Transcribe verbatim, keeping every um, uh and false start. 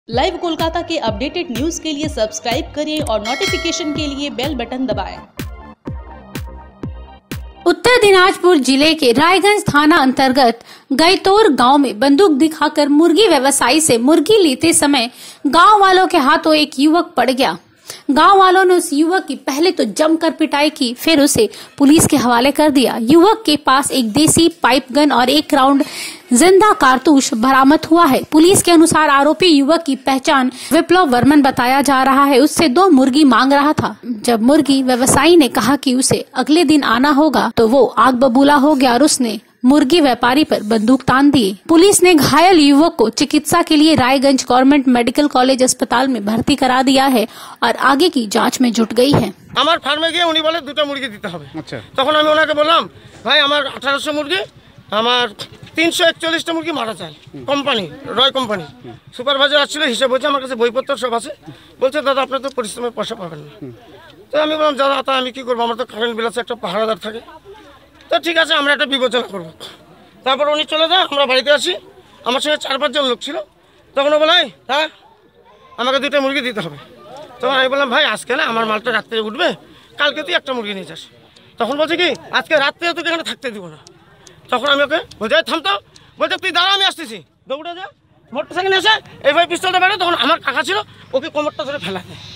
Live Kolkata के updated news के लिए सब्सक्राइब करें और नोटिफिकेशन के लिए बेल बटन दबाएं। उत्तर दिनाजपुर जिले के रायगंज थाना अंतर्गत गैतोर गांव में बंदूक दिखाकर मुर्गी व्यवसायी से मुर्गी लेते समय गांव वालों के हाथों एक युवक पड़ गया। गांव वालों ने उस युवक की पहले तो जमकर पिटाई की, फिर उसे पुलिस के हवाले कर दिया। युवक के पास एक देसी पाइप गन और एक राउंड जिंदा कारतूस बरामद हुआ है। पुलिस के अनुसार आरोपी युवक की पहचान विप्लव वर्मन बताया जा रहा है। उससे दो मुर्गी मांग रहा था। जब मुर्गी व्यवसायी ने कहा कि उसे अगले दिन आना होगा तो वो आग बबूला हो गया और उसने मुर्गी व्यापारी पर बंदूक तान दी। पुलिस ने घायल युवक को चिकित्सा के लिए रायगंज गवर्नमेंट मेडिकल कॉलेज अस्पताल में भर्ती करा दिया है और आगे की जांच में जुट गई है। আমার ফার্মে গিয়ে উনি বলে দুটো মুরগি দিতে হবে। আচ্ছা, তখন আমি ওনাকে বললাম, ভাই আমার আঠারোশো মুরগি, আমার তিনশো একচল্লিশটা মুরগি মারা চাই, কোম্পানি রয় কোম্পানি। সুপারভাইজার আসছিল, হিসেব হচ্ছে, আমার কাছে বইপত্র সব আছে। বলছে দাদা আপনার তো পরিশ্রমের পয়সা পাবেন না। তো আমি বললাম দাদা তা আমি কি করবো, আমার তো কারেন্ট বিল আছে, একটা পাহারাদার থাকে। তো ঠিক আছে আমরা একটা বিবেচনা করবো। তারপর উনি চলে যায়, আমরা বাড়িতে আসি, আমার সঙ্গে চার পাঁচজন লোক ছিল। তখন ও বলে হ্যাঁ আমাকে দুটো মুরগি দিতে হবে। তখন আমি বললাম ভাই আজকে না আমার মালটা রাত্রে উঠবে, কালকে তুই একটা মুরগি নিয়ে যাস। তখন বলছে কি আজকে রাত্রে তোকে এখানে থাকতে দিব না। তখন আমি ওকে বলছি থামতো, বলছে তুই দাঁড়া আমি আসতেছি। দৌড়ে যা মোটর সাইকেল এসে এইভাবে পিস্তলটা বেরো, তখন আমার কাকা ছিল, ওকে কোমরটা ধরে ফেলা দেয়।